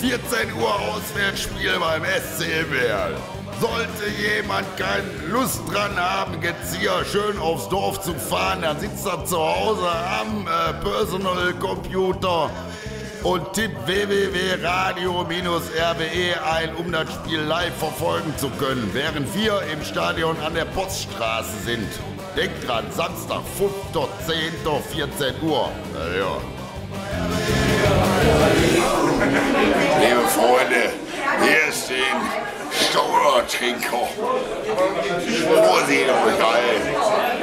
14 Uhr Auswärtsspiel beim SC Werl. Sollte jemand keine Lust dran haben, jetzt hier schön aufs Dorf zu fahren, dann sitzt er zu Hause am Personal Computer und tippt www.radio-rwe ein, um das Spiel live verfolgen zu können, während wir im Stadion an der Poststraße sind. Denkt dran, Samstag, 5.10., 14 Uhr. Ja. Liebe Freunde, hier ist den Stauder-Trinker. Vorsicht euch allen.